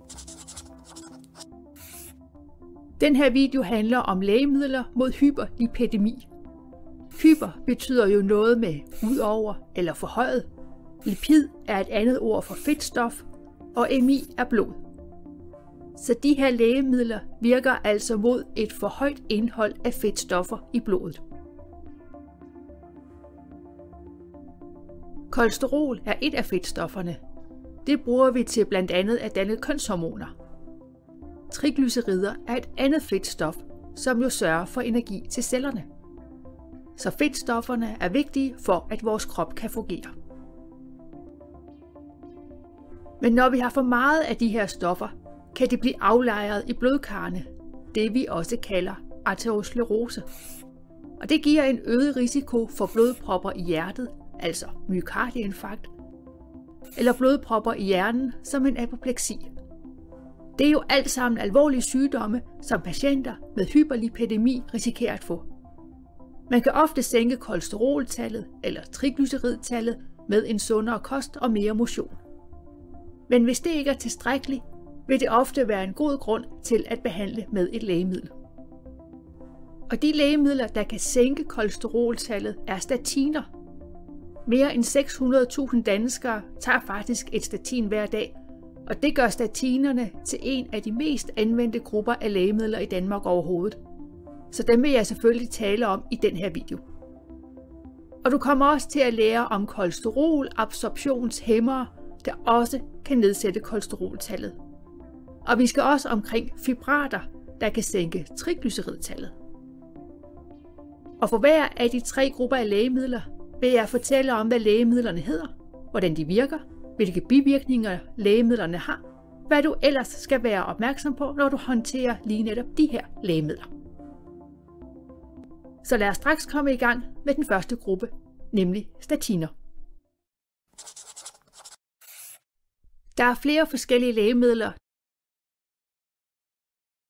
Den her video handler om lægemidler mod hyperlipidemi. Hyper betyder jo noget med udover eller forhøjet. Lipid er et andet ord for fedtstof, og mi er blod. Så de her lægemidler virker altså mod et for højt indhold af fedtstoffer i blodet. Kolesterol er et af fedtstofferne. Det bruger vi til blandt andet at danne kønshormoner. Triglycerider er et andet fedtstof, som jo sørger for energi til cellerne. Så fedtstofferne er vigtige for, at vores krop kan fungere. Men når vi har for meget af de her stoffer, kan de blive aflejret i blodkarrene, det vi også kalder arteriosklerose. Og det giver en øget risiko for blodpropper i hjertet, altså myokardieinfarkt, eller blodpropper i hjernen som en apopleksi. Det er jo alt sammen alvorlige sygdomme, som patienter med hyperlipidemi risikerer at få. Man kan ofte sænke kolesteroltallet eller triglyceridtallet med en sundere kost og mere motion. Men hvis det ikke er tilstrækkeligt, vil det ofte være en god grund til at behandle med et lægemiddel. Og de lægemidler, der kan sænke kolesteroltallet, er statiner. Mere end 600.000 danskere tager faktisk et statin hver dag, og det gør statinerne til en af de mest anvendte grupper af lægemidler i Danmark overhovedet. Så dem vil jeg selvfølgelig tale om i den her video. Og du kommer også til at lære om kolesterolabsorptionshæmmere, der også kan nedsætte kolesteroltallet. Og vi skal også omkring fibrater, der kan sænke triglyceridtallet. Og for hver af de 3 grupper af lægemidler vil jeg fortælle om, hvad lægemidlerne hedder, hvordan de virker, hvilke bivirkninger lægemidlerne har, hvad du ellers skal være opmærksom på, når du håndterer lige netop de her lægemidler. Så lad os straks komme i gang med den første gruppe, nemlig statiner. Der er flere forskellige lægemidler,